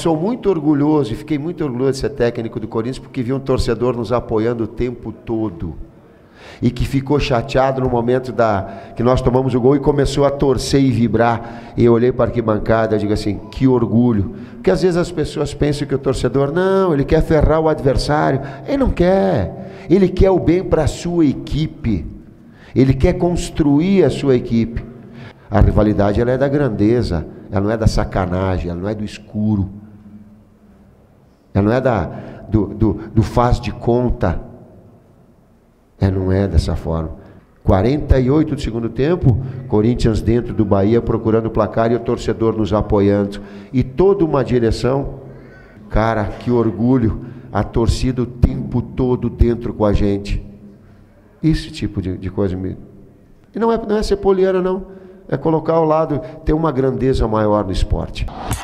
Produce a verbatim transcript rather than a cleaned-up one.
sou muito orgulhoso, e fiquei muito orgulhoso de ser técnico do Corinthians, porque vi um torcedor nos apoiando o tempo todo. E que ficou chateado no momento da, que nós tomamos o gol e começou a torcer e vibrar. E eu olhei para a arquibancada e digo assim, que orgulho. Porque às vezes as pessoas pensam que o torcedor, não, ele quer ferrar o adversário. Ele não quer. Ele quer o bem para a sua equipe. Ele quer construir a sua equipe. A rivalidade, ela é da grandeza, ela não é da sacanagem, ela não é do escuro. Ela não é da, do, do, do faz de conta. É, não é dessa forma. quarenta e oito do segundo tempo, Corinthians dentro do Bahia procurando o placar e o torcedor nos apoiando. E toda uma direção, cara, que orgulho, a torcida o tempo todo dentro com a gente. Esse tipo de, de coisa me... E não é, não é ser poliana, não. É colocar ao lado, ter uma grandeza maior no esporte.